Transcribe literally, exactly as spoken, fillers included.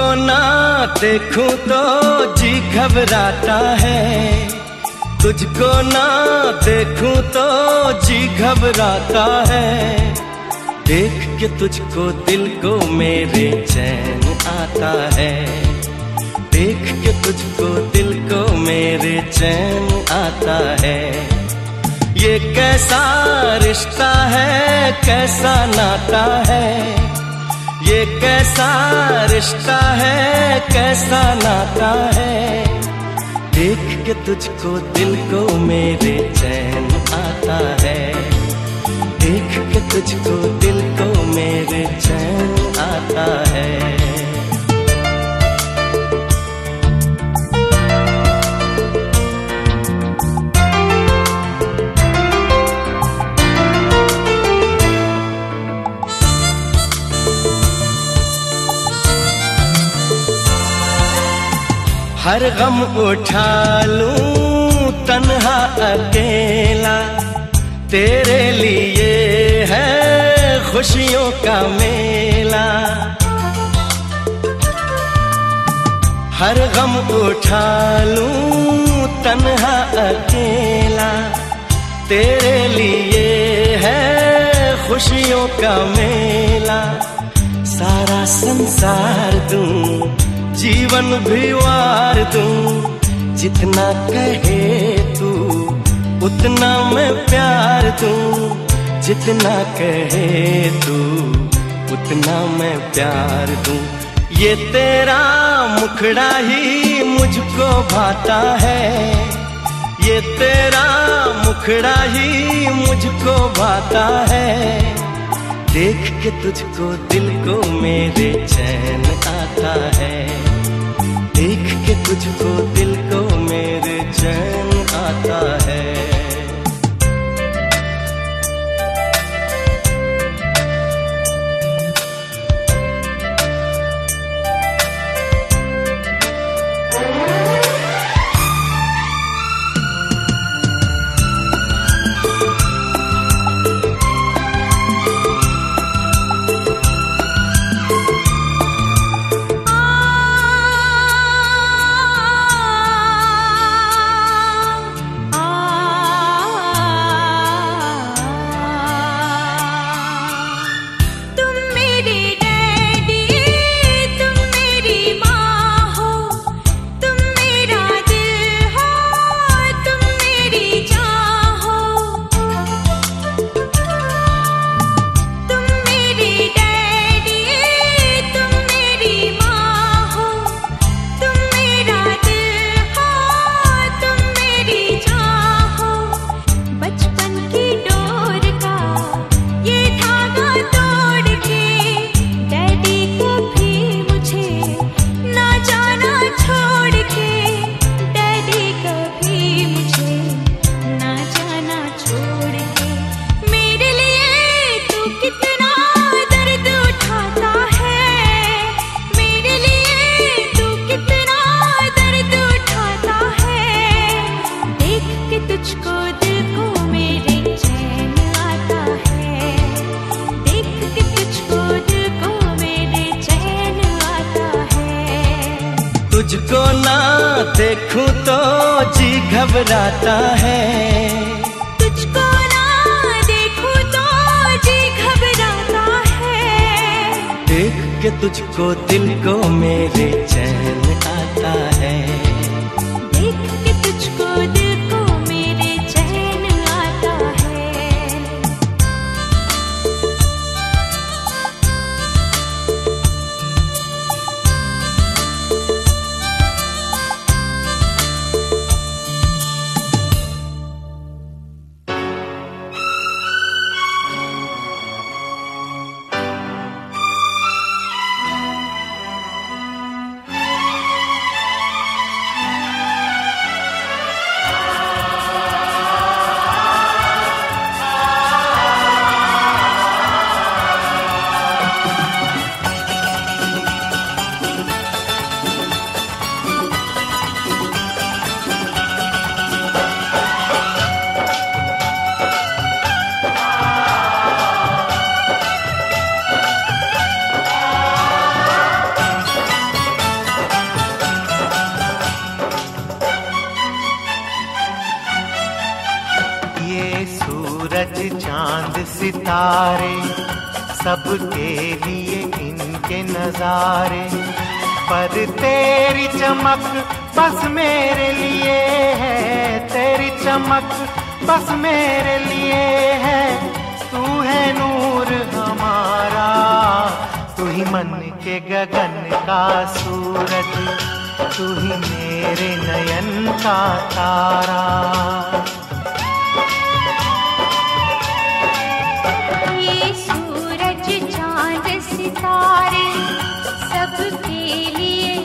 ना देखूं तो जी घबराता है, तुझको ना देखूं तो जी घबराता है। देख के तुझको दिल को मेरे चैन आता है, देख के तुझको दिल को मेरे चैन आता है। ये कैसा रिश्ता है, कैसा नाता है, ये कैसा रिश्ता है, कैसा नाता है। देख के तुझको दिल को मेरे चैन आता है, देख के तुझको दिल को मेरे चैन आता है। हर गम उठा लूं तन्हा अकेला, तेरे लिए है खुशियों का मेला। हर गम उठा लूं तन्हा अकेला, तेरे लिए है खुशियों का मेला। सारा संसार दूं, जीवन भी वार दूं, जितना कहे तू उतना मैं प्यार दूं, जितना कहे तू उतना मैं प्यार दूं। ये तेरा मुखड़ा ही मुझको भाता है, ये तेरा मुखड़ा ही मुझको भाता है। देख के तुझको दिल को मेरे चैन आता है, देख के तुझको दिल को मेरे चैन आता है। तुझको ना देखूं तो जी घबराता है, तुझको ना देखूं तो जी घबराता है। देख के तुझको दिल को मेरे चैन आता है, देख के तुझको दिल को मेरे चैन आता है। चांद सितारे, सबके लिए इनके नजारे, पर तेरी चमक बस मेरे लिए है, तेरी चमक बस मेरे लिए है। तू है नूर हमारा, तू ही मन के गगन का सूरज, तू ही मेरे नयन का तारा। ये सूरज चांद सितारे सबके लिए